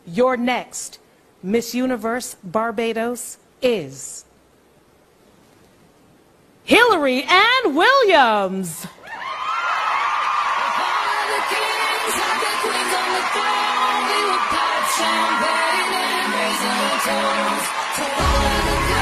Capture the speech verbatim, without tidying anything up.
Your next Miss Universe Barbados is Hillary Ann Williams. Champagne and raise our toast to all of the